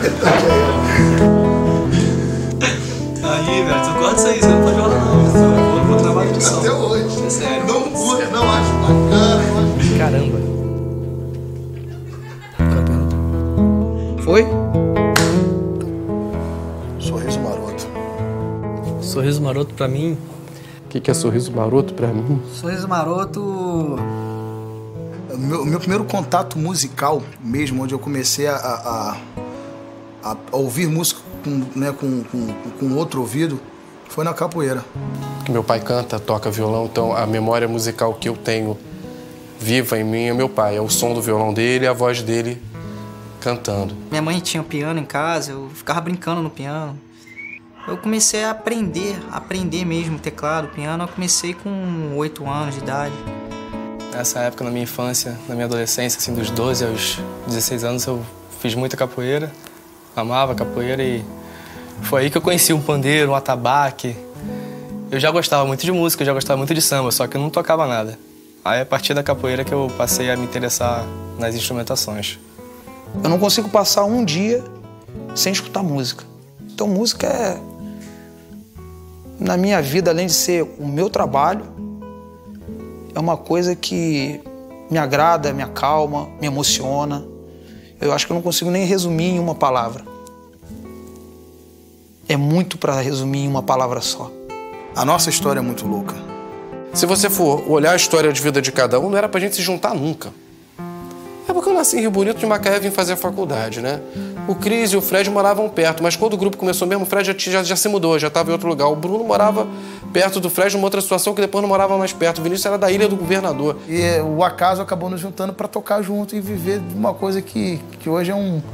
Aí, velho, tu gosta disso aí, você não pode falar não. Eu vou trabalhar de som. Até hoje. É sério. Não curto, não acho bacana. Caramba. Foi? Sorriso Maroto. Sorriso Maroto pra mim. O que é Sorriso Maroto pra mim? Sorriso Maroto... Meu primeiro contato musical mesmo, onde eu comecei a ouvir música com outro ouvido, foi na capoeira. Meu pai canta, toca violão, então a memória musical que eu tenho viva em mim é meu pai. É o som do violão dele e a voz dele cantando. Minha mãe tinha um piano em casa, eu ficava brincando no piano. Eu comecei a aprender mesmo teclado, piano. Eu comecei com 8 anos de idade. Nessa época, na minha infância, na minha adolescência, assim, dos 12 aos 16 anos, eu fiz muita capoeira. Amava capoeira e foi aí que eu conheci um pandeiro, um atabaque. Eu já gostava muito de música, eu já gostava muito de samba, só que eu não tocava nada. Aí, a partir da capoeira, que eu passei a me interessar nas instrumentações. Eu não consigo passar um dia sem escutar música. Então, música é, na minha vida, além de ser o meu trabalho, é uma coisa que me agrada, me acalma, me emociona. Eu acho que eu não consigo nem resumir em uma palavra. É muito para resumir em uma palavra só. A nossa história é muito louca. Se você for olhar a história de vida de cada um, não era pra gente se juntar nunca. É porque eu nasci em Rio Bonito de Macaé e vim fazer a faculdade, né? O Cris e o Fred moravam perto, mas quando o grupo começou mesmo, o Fred já se mudou, já estava em outro lugar. O Bruno morava perto do Fred, numa outra situação que depois não morava mais perto. O Vinícius era da Ilha do Governador. E o acaso acabou nos juntando para tocar junto e viver de uma coisa que hoje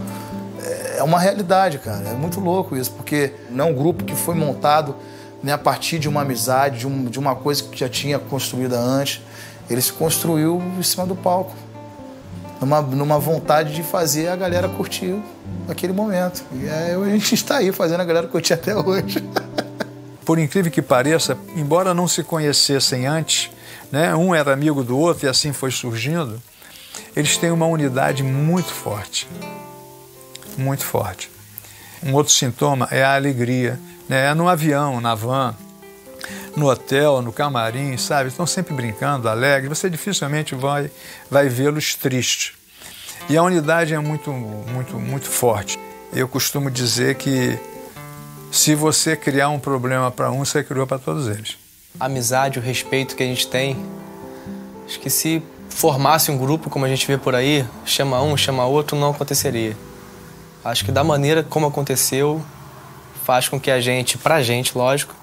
é uma realidade, cara. É muito louco isso, porque não é um grupo que foi montado, né, a partir de uma amizade, de uma coisa que já tinha construída antes. Ele se construiu em cima do palco. Numa vontade de fazer a galera curtir aquele momento. E aí a gente está aí fazendo a galera curtir até hoje. Por incrível que pareça, embora não se conhecessem antes, né, um era amigo do outro e assim foi surgindo, eles têm uma unidade muito forte. Muito forte. Um outro sintoma é a alegria. Né? É no avião, na van, no hotel, no camarim, sabe? Estão sempre brincando, alegres. Você dificilmente vai vê-los tristes. E a unidade é muito, muito, muito forte. Eu costumo dizer que se você criar um problema para um, você criou para todos eles. A amizade, o respeito que a gente tem, acho que se formasse um grupo como a gente vê por aí, chama um, chama outro, não aconteceria. Acho que da maneira como aconteceu, faz com que a gente, pra gente, lógico,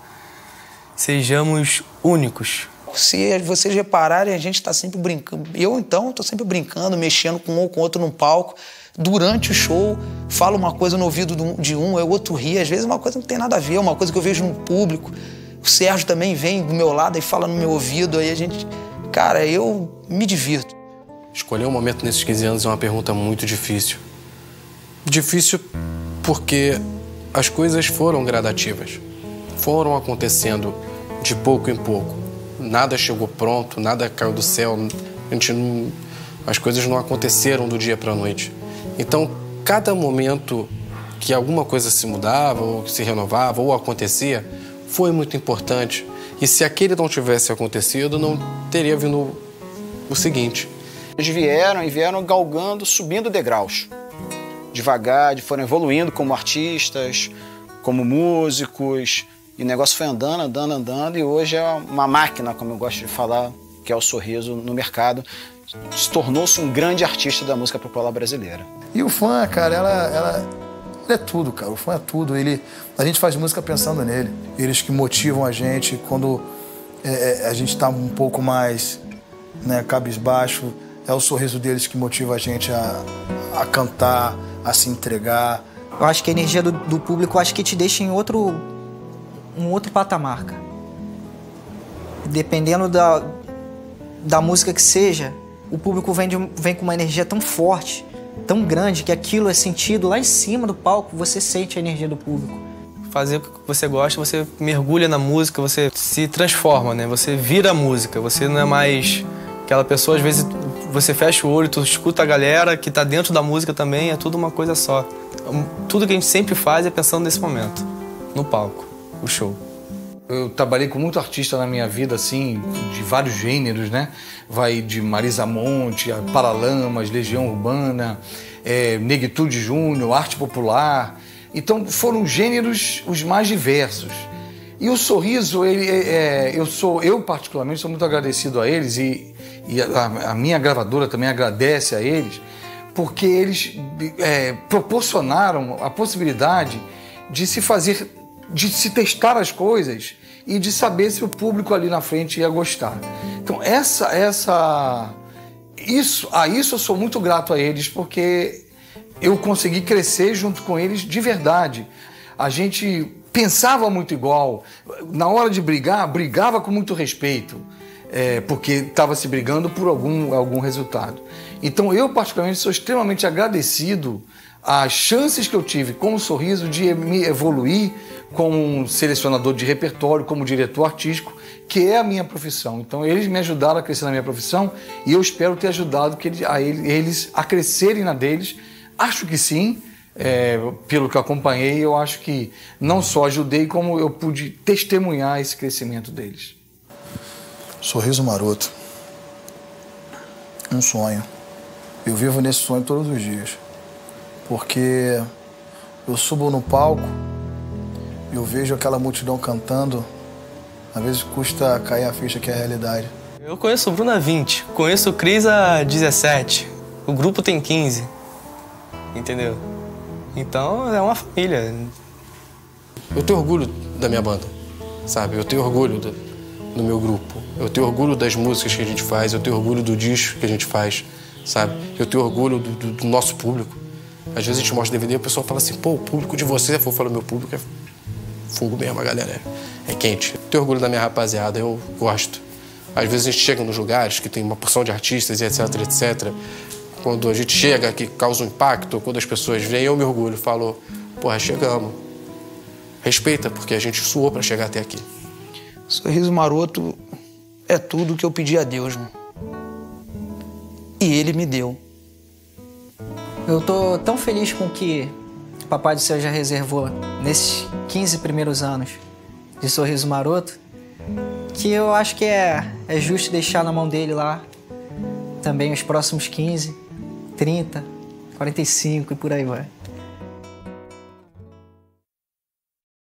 sejamos únicos. Se vocês repararem, a gente está sempre brincando. Eu, então, estou sempre brincando, mexendo com um ou com outro num palco. Durante o show, falo uma coisa no ouvido de um, o outro ri. Às vezes uma coisa não tem nada a ver, uma coisa que eu vejo no público. O Sérgio também vem do meu lado e fala no meu ouvido. Aí a gente... Cara, eu me divirto. Escolher um momento nesses 15 anos é uma pergunta muito difícil. Difícil porque as coisas foram gradativas. Foram acontecendo de pouco em pouco. Nada chegou pronto, nada caiu do céu. As coisas não aconteceram do dia para a noite. Então, cada momento que alguma coisa se mudava, ou se renovava, ou acontecia, foi muito importante. E se aquele não tivesse acontecido, não teria vindo o seguinte. Eles vieram galgando, subindo degraus. Devagar, foram evoluindo como artistas, como músicos. E o negócio foi andando, e hoje é uma máquina, como eu gosto de falar, que é o Sorriso no mercado. Tornou-se um grande artista da música popular brasileira. E o fã, cara, ela é tudo, cara. O fã é tudo. A gente faz música pensando nele. Eles que motivam a gente quando a gente tá um pouco mais, né, cabisbaixo. É o sorriso deles que motiva a gente a cantar, a se entregar. Eu acho que a energia do público, eu acho que te deixa em um outro patamar, cara. Dependendo da música que seja, o público vem com uma energia tão forte, tão grande, que aquilo é sentido lá em cima do palco, você sente a energia do público. Fazer o que você gosta, você mergulha na música, você se transforma, né? Você vira a música, você não é mais aquela pessoa, às vezes você fecha o olho, tu escuta a galera que tá dentro da música também, é tudo uma coisa só. Tudo que a gente sempre faz é pensando nesse momento, no palco, o show. Eu trabalhei com muito artista na minha vida, assim, de vários gêneros, né? Vai de Marisa Monte, Paralamas, Legião Urbana, Negritude Júnior, arte popular. Então foram gêneros os mais diversos. E o Sorriso, eu particularmente sou muito agradecido a eles e a minha gravadora também agradece a eles, porque eles proporcionaram a possibilidade de se fazer, de se testar as coisas e de saber se o público ali na frente ia gostar. Então isso eu sou muito grato a eles, porque eu consegui crescer junto com eles de verdade. A gente pensava muito igual, na hora de brigar, brigava com muito respeito, porque estava se brigando por algum resultado. Então eu particularmente sou extremamente agradecido às chances que eu tive com o Sorriso de me evoluir como selecionador de repertório, como diretor artístico, que é a minha profissão. Então eles me ajudaram a crescer na minha profissão e eu espero ter ajudado eles a crescerem na deles. Acho que sim. Pelo que eu acompanhei, eu acho que não só ajudei, como eu pude testemunhar esse crescimento deles. Sorriso Maroto. Um sonho. Eu vivo nesse sonho todos os dias. Porque eu subo no palco, eu vejo aquela multidão cantando, às vezes custa cair a ficha que é a realidade. Eu conheço o Bruno há 20, conheço o Cris há 17, o grupo tem 15, entendeu? Então é uma família. Eu tenho orgulho da minha banda, sabe? Eu tenho orgulho do meu grupo. Eu tenho orgulho das músicas que a gente faz, eu tenho orgulho do disco que a gente faz, sabe? Eu tenho orgulho do nosso público. Às vezes a gente mostra DVD e o pessoal fala assim, pô, o público de você, eu falo, meu público é fogo mesmo, a galera é quente. Eu tenho orgulho da minha rapaziada, eu gosto. Às vezes a gente chega nos lugares que tem uma porção de artistas e etc, etc. Quando a gente chega, que causa um impacto, quando as pessoas vêm, eu me orgulho, falo, porra, chegamos. Respeita, porque a gente suou pra chegar até aqui. Sorriso Maroto é tudo que eu pedi a Deus, mano. E Ele me deu. Eu tô tão feliz com o que o Papai do Céu já reservou nesses 15 primeiros anos de Sorriso Maroto, que eu acho que é justo deixar na mão dele lá também os próximos 15, 30, 45 e por aí vai.